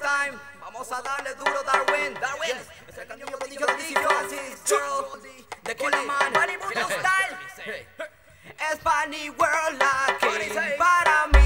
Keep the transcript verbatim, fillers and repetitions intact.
time. Vamos a darle duro, Darwin. Darwin. Yes. Es el cambio que dijo D C Francis. Girl. The Killer Man. Bunny Brutal Style. Es Bunny World la que para mí.